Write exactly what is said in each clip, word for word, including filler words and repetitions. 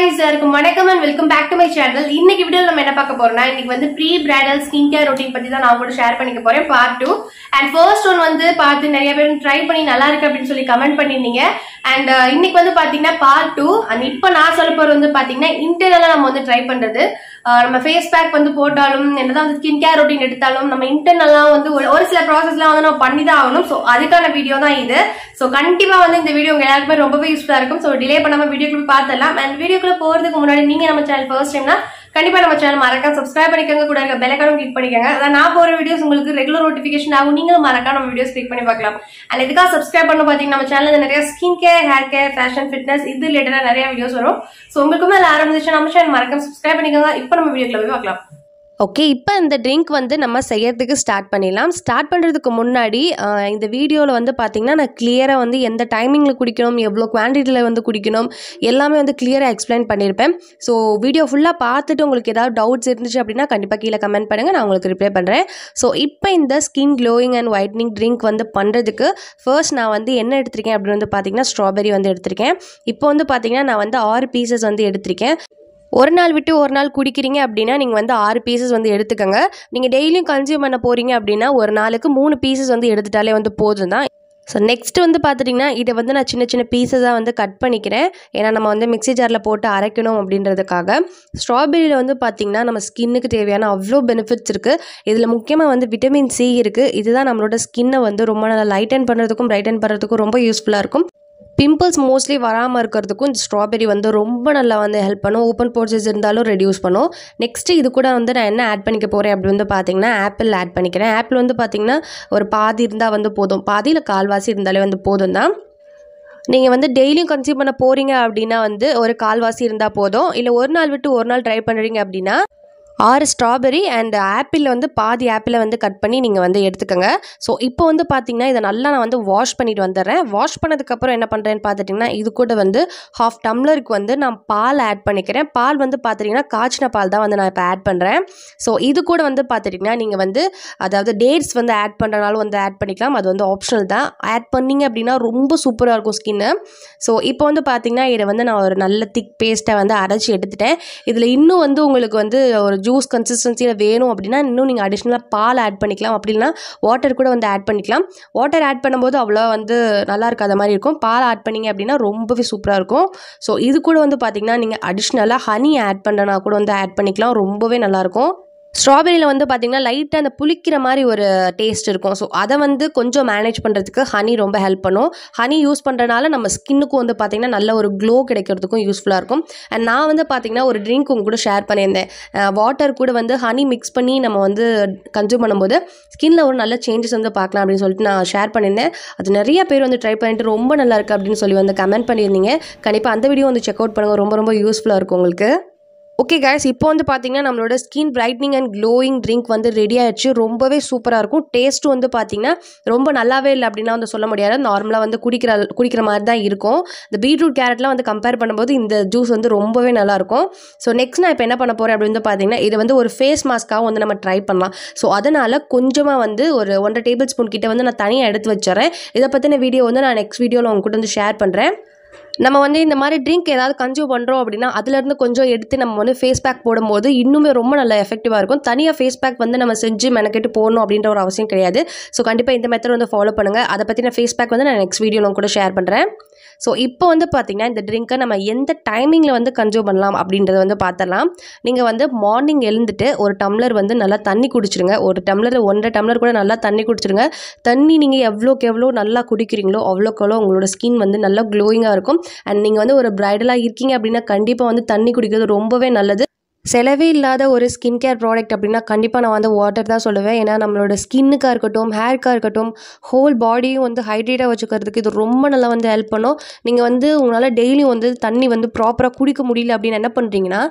guys, வணக்கம் and welcome back to my channel. இன்னைக்கு வீடியோல நம்ம என்ன பார்க்க போறோம்னா இன்னைக்கு வந்து pre bridal skin care routine பத்தி தான் நான் கூட ஷேர் பண்ணிக்க போறேன் part two. And first one வந்து பார்த்து நிறைய பேர் ட்ரை பண்ணி நல்லா இருக்கு அப்படினு சொல்லி கமெண்ட் பண்ணிருந்தீங்க. And இன்னைக்கு வந்து பாத்தீங்கன்னா part two. and இப்போ நான் சொல்ல போறது வந்து பாத்தீங்கன்னா இன்டர்னலா நம்ம வந்து ட்ரை பண்றது. நம்ம ஃபேஸ் பேக் வந்து போட்டாலும் என்னதான் வந்து ஸ்கின் கேர் ரொட்டீன் எடுத்தாலும் நம்ம இன்டர்னலா வந்து ஒரு சில ப்ராசஸ்லாம் வந்து நம்ம பண்ணி தான் ஆகணும். சோ அதுக்கான வீடியோ தான் இது. சோ கண்டிப்பா வந்து இந்த வீடியோ உங்க எல்லாருக்குமே ரொம்பவே யூஸ்ஃபுல்லா இருக்கும். சோ டிலே பண்ணாம வீடியோக்குள்ள பார்த்தலாம். and வீடியோக்குள்ள போறதுக்கு முன்னாடி நீங்க நம்ம சேனல் ஃபர்ஸ்ட் டைம்னா கண்டிப்பா நம்ம சேனல் மறக்காம சப்ஸ்கிரைப் பண்ணிக்கங்க, கூட இருக்க பெல் ஐகானை கிளிக் பண்ணிக்கங்க. அதான் நான் போற வீடியோஸ் உங்களுக்கு ரெகுலர் நோட்டிபிகேஷன் ஆகும். நீங்களும் மறக்காம நம்ம வீடியோஸ் கிளிக் பண்ணி பார்க்கலாம். அண்ட் இதுக்காக சப்ஸ்கிரைப் பண்ண பாத்தீங்கன்னா நம்ம சேனல்ல நிறைய skin care, hair care, fashion, fitness இது ரிலேட்டடா நிறைய வீடியோஸ் வரும். சோ உங்களுக்குமே அது ஆரம்பிச்சு நம்ம சேனல் மறக்காம சப்ஸ்கிரைப் பண்ணிக்கங்க. இப்போ நம்ம வீடியோக்குள்ள போய் பார்க்கலாம். ஓகே, இப்போ இந்த ட்ரிங்க் வந்து நம்ம செய்யறதுக்கு ஸ்டார்ட் பண்ணிடலாம். ஸ்டார்ட் பண்ணுறதுக்கு முன்னாடி இந்த வீடியோவில் வந்து பார்த்திங்கன்னா நான் கிளியராக வந்து எந்த டைமிங்கில் குடிக்கணும், எவ்வளோ குவான்டிட்டியில் வந்து குடிக்கணும் எல்லாமே வந்து கிளியராக எக்ஸ்பிளைன் பண்ணியிருப்பேன். ஸோ வீடியோ ஃபுல்லாக பார்த்துட்டு உங்களுக்கு ஏதாவது டவுட்ஸ் இருந்துச்சு அப்படின்னா கண்டிப்பாக கீழே கமெண்ட் பண்ணுங்கள், நான் உங்களுக்கு ரிப்ளை பண்ணுறேன். ஸோ இப்போ இந்த skin glowing and whitening drink வந்து பண்ணுறதுக்கு ஃபர்ஸ்ட் நான் வந்து என்ன எடுத்திருக்கேன் அப்படின்னு வந்து பார்த்திங்கன்னா ஸ்ட்ராபெரி வந்து எடுத்திருக்கேன். இப்போ வந்து பார்த்திங்கன்னா நான் வந்து ஆறு பீசஸ் வந்து எடுத்திருக்கேன். ஒரு நாள் விட்டு ஒரு நாள் குடிக்கிறீங்க அப்படின்னா நீங்கள் வந்து ஆறு பீசஸ் வந்து எடுத்துக்கோங்க. நீங்கள் டெய்லியும் கன்சியூம் பண்ண போகிறீங்க அப்படின்னா ஒரு நாளுக்கு மூணு பீசஸ் வந்து எடுத்துட்டாலே வந்து போதும் தான். ஸோ நெக்ஸ்ட் வந்து பார்த்துட்டிங்கன்னா இதை வந்து நான் சின்ன சின்ன பீஸஸாக வந்து கட் பண்ணிக்கிறேன். ஏன்னா நம்ம வந்து மிக்ஸி ஜாரில் போட்டு அரைக்கணும் அப்படின்றதுக்காக. ஸ்ட்ராபெரியில் வந்து பார்த்திங்கன்னா நம்ம ஸ்கின்னுக்கு தேவையான அவ்வளோ பெனிஃபிட்ஸ் இருக்குது. இதில் முக்கியமாக வந்து விட்டமின் சி இருக்குது. இதுதான் நம்மளோட ஸ்கின்னை வந்து ரொம்ப நல்லா லைட்டன் பண்ணுறதுக்கும் பிரைட்டன் பண்ணுறதுக்கும் ரொம்ப யூஸ்ஃபுல்லாக இருக்கும். பிம்பிள்ஸ் மோஸ்ட்லி வராமல் இருக்கிறதுக்கும் இந்த ஸ்ட்ராபெரி வந்து ரொம்ப நல்லா வந்து ஹெல்ப் பண்ணும். ஓப்பன் போர்சஸ் இருந்தாலும் ரெடியூஸ் பண்ணும். நெக்ஸ்ட்டு இது கூட வந்து நான் என்ன ஆட் பண்ணிக்க போகிறேன் அப்படி வந்து பார்த்திங்கன்னா ஆப்பிள் ஆட் பண்ணிக்கிறேன். ஆப்பிள் வந்து பார்த்திங்கன்னா ஒரு பாதி இருந்தால் வந்து போதும், பாதியில் கால்வாசி இருந்தாலே வந்து போதும் தான். நீங்கள் வந்து டெய்லியும் கன்சியூம் பண்ண போகிறீங்க அப்படின்னா வந்து ஒரு கால்வாசி இருந்தால் போதும். இல்லை ஒரு நாள் விட்டு ஒரு நாள் ட்ரை பண்ணுறீங்க அப்படின்னா ஆறு ஸ்ட்ராபெரி அண்ட் ஆப்பிளில் வந்து பாதி ஆப்பிளை வந்து கட் பண்ணி நீங்கள் வந்து எடுத்துக்கோங்க. ஸோ இப்போ வந்து பார்த்திங்கன்னா இதை நல்லா நான் வந்து வாஷ் பண்ணிட்டு வந்துடுறேன். வாஷ் பண்ணதுக்கப்புறம் என்ன பண்ணுறேன்னு பார்த்துட்டிங்கன்னா இது கூட வந்து ஹாஃப் டம்ளருக்கு வந்து நான் பால் ஆட் பண்ணிக்கிறேன். பால் வந்து பார்த்துட்டிங்கன்னா காய்ச்சின பால் தான் வந்து நான் இப்போ ஆட் பண்ணுறேன். ஸோ இது கூட வந்து பார்த்துட்டிங்கன்னா நீங்கள் வந்து அதாவது டேட்ஸ் வந்து ஆட் பண்ணுறனாலும் வந்து ஆட் பண்ணிக்கலாம். அது வந்து ஆப்ஷனல் தான். ஆட் பண்ணிங்க அப்படின்னா ரொம்ப சூப்பராக இருக்கும் ஸ்கின்னு. ஸோ இப்போ வந்து பார்த்திங்கன்னா இதை வந்து நான் ஒரு நல்ல திக் பேஸ்ட்டை வந்து அரைச்சி எடுத்துட்டேன். இதில் இன்னும் வந்து உங்களுக்கு வந்து ஒரு ஜூஸ் கன்சிஸ்டன்சியில் வேணும் அப்படின்னா இன்னும் நீங்கள் அடிஷ்னலாக பால் ஆட் பண்ணிக்கலாம். அப்படின்னா வாட்டர் கூட வந்து ஆட் பண்ணிக்கலாம். வாட்டர் ஆட் பண்ணும்போது அவ்வளோ வந்து நல்லா இருக்காத மாதிரி இருக்கும். பால் ஆட் பண்ணிங்க அப்படின்னா ரொம்பவே சூப்பராக இருக்கும். ஸோ இது கூட வந்து பார்த்திங்கன்னா நீங்கள் அடிஷ்னலாக ஹனி ஆட் பண்ணுறனா கூட வந்து ஆட் பண்ணிக்கலாம். ரொம்பவே நல்லாயிருக்கும். ஸ்ட்ராபெரியில் வந்து பார்த்திங்கன்னா லைட்டாக அந்த புளிக்கிற மாதிரி ஒரு டேஸ்ட் இருக்கும். ஸோ அதை வந்து கொஞ்சம் மேனேஜ் பண்ணுறதுக்கு ஹனி ரொம்ப ஹெல்ப் பண்ணும். ஹனி யூஸ் பண்ணுறதுனால நம்ம ஸ்கின்னுக்கும் வந்து பார்த்திங்கன்னா நல்ல ஒரு க்ளோ கிடைக்கிறதுக்கும் யூஸ்ஃபுல்லாக இருக்கும். அண்ட் நான் வந்து பார்த்திங்கன்னா ஒரு ட்ரிங்க் உங்க கூட ஷேர் பண்ணியிருந்தேன். வாட்டர் கூட வந்து ஹனி மிக்ஸ் பண்ணி நம்ம வந்து கன்சியூம் பண்ணும்போது ஸ்கின்னில் ஒரு நல்ல சேஞ்சஸ் வந்து பார்க்கலாம் அப்படின்னு சொல்லிட்டு நான் ஷேர் பண்ணியிருந்தேன். அது நிறைய பேர் வந்து ட்ரை பண்ணிட்டு ரொம்ப நல்லா இருக்குது அப்படின்னு சொல்லி வந்து கமெண்ட் பண்ணியிருந்தீங்க. கண்டிப்பாக அந்த வீடியோ வந்து செக் அவுட் பண்ணுங்கள், ரொம்ப ரொம்ப யூஸ்ஃபுல்லாக இருக்கும் உங்களுக்கு. ஓகே கைஸ், இப்போ வந்து பார்த்திங்கன்னா நம்மளோட skin brightening and glowing drink வந்து ரெடி ஆகிடுச்சு. ரொம்பவே சூப்பராக இருக்கும். டேஸ்ட்டும் வந்து பார்த்திங்கன்னா ரொம்ப நல்லாவே இல்லை அப்படின்னா வந்து சொல்ல முடியாது. நார்மலாக வந்து குடிக்கிற குடிக்கிற மாதிரி தான் இருக்கும். இந்த பீட்ரூட் கேரட்லாம் வந்து கம்பேர் பண்ணும்போது இந்த ஜூஸ் வந்து ரொம்பவே நல்லாயிருக்கும். ஸோ நெக்ஸ்ட் நான் இப்போ என்ன பண்ண போகிறேன் அப்படின்னு வந்து பார்த்திங்கன்னா இது வந்து ஒரு ஃபேஸ் மாஸ்க்காகவும் வந்து நம்ம ட்ரை பண்ணலாம். ஸோ அதனால் கொஞ்சமாக வந்து ஒரு ஒன்றரை டேபிள் ஸ்பூன் கிட்ட வந்து நான் தனியாக எடுத்து வச்சுறேன். இதை பற்றின வீடியோ வந்து நான் நெக்ஸ்ட் வீடியோவில் உங்க கூட வந்து ஷேர் பண்ணுறேன். நம்ம வந்து இந்த மாதிரி ட்ரிங்க் ஏதாவது கன்சியூம் பண்ணுறோம் அப்படின்னா அதுலேருந்து கொஞ்சம் எடுத்து நம்ம வந்து ஃபேஸ் பேக் போடும்போது இன்னுமே ரொம்ப நல்ல எஃபெக்டிவாக இருக்கும். தனியாக ஃபேஸ் பேக் வந்து நம்ம செஞ்சு மெனக்கெட்டு போடணும் அப்படின்ற ஒரு அவசியம் கிடையாது. ஸோ கண்டிப்பாக இந்த மெத்தட் வந்து ஃபாலோ பண்ணுங்கள். அதை பற்றின ஃபேஸ் பேக் வந்து நான் நெக்ஸ்ட் வீடியோவில் கூட ஷேர் பண்ணுறேன். ஸோ இப்போ வந்து பார்த்திங்கன்னா இந்த ட்ரிங்க்கை நம்ம எந்த டைமிங்கில் வந்து கன்சியூம் பண்ணலாம் அப்படின்றத வந்து பார்த்துடலாம். நீங்கள் வந்து மார்னிங் எழுந்துட்டு ஒரு டம்ளர் வந்து நல்லா தண்ணி குடிச்சிருங்க. ஒரு டம்ளர் ஒன்றரை டம்ளர் கூட நல்லா தண்ணி குடிச்சிருங்க. தண்ணி நீங்கள் எவ்வளோக்கு எவ்வளோ நல்லா குடிக்கிறீங்களோ அவ்வளோக்கு எவ்வளோ உங்களோட ஸ்கின் வந்து நல்லா க்ளோயிங்காக இருக்கும். அண்ட் நீங்கள் வந்து ஒரு பிரைடலாக இருக்கீங்க அப்படின்னா கண்டிப்பாக வந்து தண்ணி குடிக்கிறது ரொம்பவே நல்லது. செலவே இல்லாத ஒரு ஸ்கின் கேர் ப்ராடக்ட் அப்படின்னா கண்டிப்பாக நான் வந்து வாட்டர் தான் சொல்லுவேன். ஏன்னா நம்மளோட ஸ்கின்னுக்காக இருக்கட்டும், ஹேர்க்காக இருக்கட்டும், ஹோல் பாடியும் வந்து ஹைட்ரேட்டாக வச்சுக்கிறதுக்கு இது ரொம்ப நல்லா வந்து ஹெல்ப் பண்ணும். நீங்கள் வந்து உங்களால் டெய்லியும் வந்து தண்ணி வந்து ப்ராப்பராக குடிக்க முடியல அப்படின்னு என்ன பண்ணுறீங்கன்னா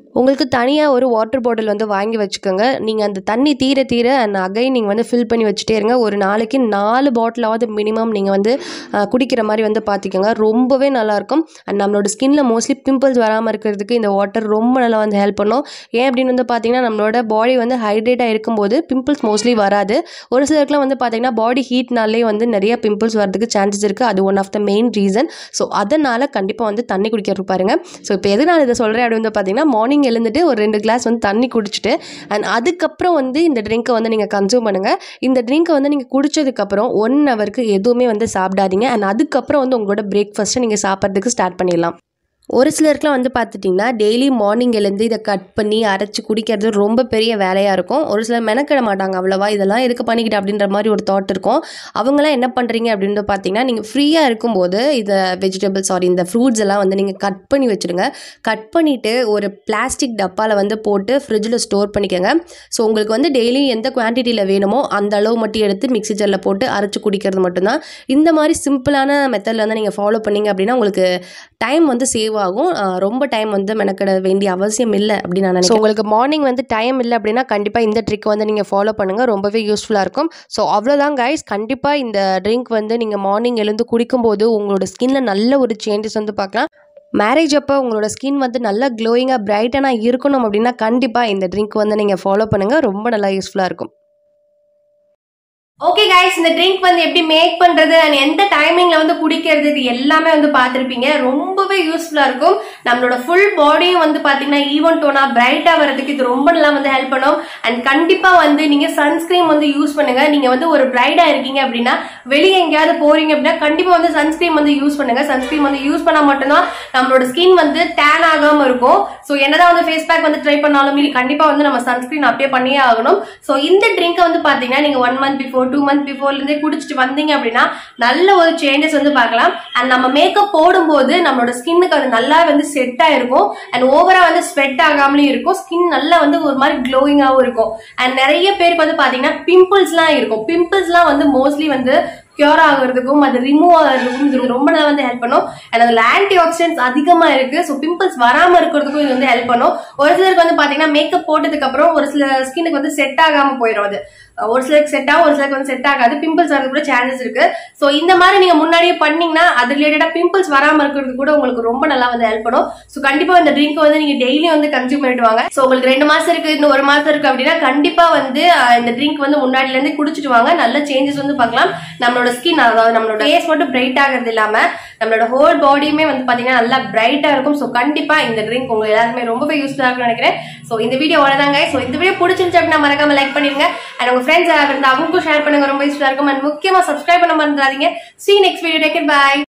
உங்களுக்கு தனியாக ஒரு வாட்டர் பாட்டில் வந்து வாங்கி வச்சுக்கோங்க. நீங்கள் அந்த தண்ணி தீர தீர அண்ட் அகைன் நீங்கள் வந்து ஃபில் பண்ணி வச்சுட்டே இருங்க. ஒரு நாளைக்கு நாலு பாட்டிலாவது மினிமம் நீங்கள் வந்து குடிக்கிற மாதிரி வந்து பார்த்துக்கோங்க. ரொம்பவே நல்லாயிருக்கும். அண்ட் நம்மளோட ஸ்கின்ல மோஸ்ட்லி பிம்பிள்ஸ் வராமல் இருக்கிறதுக்கு இந்த வாட்டர் ரொம்ப நல்லா வந்து ஹெல்ப் பண்ணும். ஏன் அப்படின்னு வந்து பார்த்தீங்கன்னா நம்மளோட பாடி வந்து ஹைட்ரேட்டாக இருக்கும்போது பிம்பிள்ஸ் மோஸ்ட்லி வராது. ஒரு சிலருக்குலாம் வந்து பார்த்தீங்கன்னா பாடி ஹீட்னாலே வந்து நிறைய பிம்பிள்ஸ் வரதுக்கு சான்சஸ் இருக்குது. அது one of the main reason. So அதனால் கண்டிப்பாக வந்து தண்ணி குடிக்கிறது பாருங்க. ஸோ இப்போ எது நான் இதை சொல்கிறேன் அப்படின்னு வந்து பார்த்தீங்கன்னா மார்னிங் எழுந்துட்டு ஒரு ரெண்டு கிளாஸ் வந்து தண்ணி குடிச்சிட்டு அண்ட் அதுக்கப்புறம் வந்து இந்த ட்ரிங்கை வந்து நீங்கள் கன்சியூம் பண்ணுங்கள். இந்த ட்ரிங்கை வந்து நீங்கள் குடித்ததுக்கப்புறம் ஒன் ஹவருக்கு எதுவுமே வந்து சாப்பிடாதீங்க. அண்ட் அதுக்கப்புறம் வந்து உங்களோட பிரேக்ஃபாஸ்ட்டை நீங்கள் சாப்பிட்றதுக்கு ஸ்டார்ட் பண்ணிடலாம். ஒரு சிலருக்குலாம் வந்து பார்த்துட்டிங்கன்னா டெய்லி மார்னிங் எழுந்து இதை கட் பண்ணி அரைச்சி குடிக்கிறது ரொம்ப பெரிய வேலையாக இருக்கும். ஒரு சிலர் மெனக்கிட மாட்டாங்க அவ்வளோவா, இதெல்லாம் எதுக்கு பண்ணிக்கிட்டு அப்படின்ற மாதிரி ஒரு தாட் இருக்கும். அவங்களாம் என்ன பண்ணுறீங்க அப்படின்னு பார்த்தீங்கன்னா நீங்கள் ஃப்ரீயாக இருக்கும்போது இதை வெஜிடபிள் சாரி இந்த ஃப்ரூட்ஸ் எல்லாம் வந்து நீங்கள் கட் பண்ணி வச்சுருங்க. கட் பண்ணிவிட்டு ஒரு பிளாஸ்டிக் டப்பாவில் வந்து போட்டு ஃப்ரிட்ஜில் ஸ்டோர் பண்ணிக்கோங்க. ஸோ உங்களுக்கு வந்து டெய்லி எந்த குவான்டிட்டியில் வேணுமோ அந்த அளவு மட்டும் எடுத்து மிக்ஸி ஜாரில் போட்டு அரைச்சி குடிக்கிறது மட்டும்தான். இந்த மாதிரி சிம்பிளான மெத்தடில் வந்து நீங்கள் ஃபாலோ பண்ணிங்க அப்படின்னா உங்களுக்கு டைம் வந்து சேவ் ஆகும். ரொம்ப டைம் வந்து மெனக்கிட வேண்டிய அவசியம் இல்லை அப்படின்னு நான் நினைக்கிறேன். உங்களுக்கு மார்னிங் வந்து டைம் இல்லை அப்படின்னா கண்டிப்பாக இந்த ட்ரிக் வந்து நீங்கள் ஃபாலோ பண்ணுங்கள். ரொம்பவே யூஸ்ஃபுல்லாக இருக்கும். ஸோ அவ்வளோதான் கைஸ். கண்டிப்பாக இந்த ட்ரிங்க் வந்து நீங்கள் மார்னிங் எழுந்து குடிக்கும்போது உங்களோட ஸ்கின்ல நல்ல ஒரு சேஞ்சஸ் வந்து பார்க்கலாம். மேரேஜ் அப்போ உங்களோட ஸ்கின் வந்து நல்லா க்ளோயிங்காக பிரைட்டனாக இருக்கணும் அப்படின்னா கண்டிப்பாக இந்த ட்ரிங்க் வந்து நீங்கள் ஃபாலோ பண்ணுங்கள். ரொம்ப நல்லா யூஸ்ஃபுல்லாக இருக்கும். ஓகே கைஸ், இந்த ட்ரிங்க் வந்து எப்படி மேக் பண்றது அண்ட் எந்த டைமிங்ல வந்து குடிக்கிறது இது எல்லாமே வந்து பார்த்துருப்பீங்க. ரொம்பவே யூஸ்ஃபுல்லா இருக்கும். நம்மளோட ஃபுல் பாடியும் வந்து பாத்தீங்கன்னா ஈவன் டோனா பிரைட்டா வரதுக்கு இது ரொம்ப நல்லா வந்து ஹெல்ப் பண்ணும். அண்ட் கண்டிப்பா வந்து நீங்க சன்ஸ்கிரீம் வந்து யூஸ் பண்ணுங்க. நீங்க வந்து ஒரு பிரைடா இருக்கீங்க அப்படின்னா வெளியே எங்கேயாவது போறீங்க அப்படின்னா கண்டிப்பா வந்து சன்ஸ்கிரீம் வந்து யூஸ் பண்ணுங்க. சன்ஸ்கிரீம் வந்து யூஸ் பண்ணா மட்டும்தான் நம்மளோட ஸ்கின் வந்து டேன் ஆகாம இருக்கும். ஸோ என்னதான் வந்து ஃபேஸ் பேக் வந்து ட்ரை பண்ணாலும் கண்டிப்பா வந்து நம்ம சன்ஸ்கிரீன் அப்ளை பண்ணியே ஆகணும். ஸோ இந்த ட்ரிங்கை வந்து பாத்தீங்கன்னா நீங்க one month before two month பிஃபோர்ல இருந்தே குடிச்சிட்டு வந்தீங்க அப்படின்னா நல்ல ஒரு சேஞ்சஸ் வந்து பார்க்கலாம். அண்ட் நம்ம மேக்கப் போடும்போது நம்மளோட ஸ்கின்னுக்கு அது நல்லா வந்து செட் ஆயிருக்கும். அண்ட் ஓவரா வந்து ஸ்வெட் ஆகாமலும் இருக்கும். ஸ்கின் நல்லா வந்து ஒரு மாதிரி க்ளோயிங்காவும் இருக்கும். அண்ட் நிறைய பேருக்கு வந்து பாத்தீங்கன்னா பிம்பிள்ஸ் எல்லாம் இருக்கும். பிம்பிள்ஸ் எல்லாம் வந்து மோஸ்ட்லி வந்து கியூர் ஆகுறதுக்கும் அது ரிமூவ் ஆகுறதுக்கும் இது ரொம்ப நல்லா வந்து ஹெல்ப் பண்ணும். அண்ட் அதுல ஆன்டி ஆக்சிடென்ட்ஸ் அதிகமா இருக்கு. ஸோ பிம்பிள்ஸ் வராம இருக்கிறதுக்கும் இது வந்து ஹெல்ப் பண்ணும். ஒரு சிலருக்கு வந்து பாத்தீங்கன்னா மேக்கப் போட்டதுக்கு அப்புறம் ஒரு சில ஸ்கின்னுக்கு வந்து செட் ஆகாம போயிடும். அது ஒரு சிலருக்கு செட் ஆகும், ஒரு சிலருக்கு வந்து செட் ஆகாது. பிம்பிள்ஸ் வரது கூட சான்சஸ் இருக்கு. ஸோ இந்த மாதிரி நீங்க முன்னாடியே பண்ணீங்கன்னா அது ரிலேட்டடா பிம்பிள்ஸ் வராம இருக்கிறது கூட உங்களுக்கு ரொம்ப நல்லா வந்து ஹெல்ப் பண்ணும். ஸோ கண்டிப்பா இந்த ட்ரிங்க் வந்து நீங்க டெய்லி வந்து கன்சியூம் பண்ணிட்டு வாங்க. ஸோ உங்களுக்கு ரெண்டு மாசம் இருக்கு, இன்னும் ஒரு மாசம் இருக்கு அப்படின்னா கண்டிப்பா வந்து இந்த ட்ரிங்க் வந்து முன்னாடில இருந்து குடிச்சிட்டு வாங்க. நல்ல சேஞ்சஸ் வந்து பார்க்கலாம். நம்மளோட ஸ்கின் அதாவது நம்மளோட ஃபேஸ் மட்டும் பிரைட் ஆகிறது இல்லாம நம்மளோட ஹோல் பாடியுமே வந்து பாத்தீங்கன்னா நல்லா பிரைட்டா இருக்கும். ஸோ கண்டிப்பா இந்த ட்ரிங்க் உங்களுக்கு எல்லாருமே ரொம்பவே யூஸ்ஃபுல்லா இருக்கும்னு நினைக்கிறேன். ஸோ இந்த வீடியோ அவ்வளவுதாங்க. ஸோ இந்த வீடியோ பிடிச்சிருந்துச்சு அப்படின்னா மறக்காம லைக் பண்ணிருங்க. அண்ட் உங்க ஃப்ரெண்ட்ஸ் யாராவது இருந்தா அவங்களுக்கும் ஷேர் பண்ணுங்க. ரொம்ப யூஸ்ஃபுல்லா இருக்கும். அண்ட் முக்கியமா சப்ஸ்கிரைப் பண்ண மறந்துடாதீங்க. See you next video. Take it. Bye.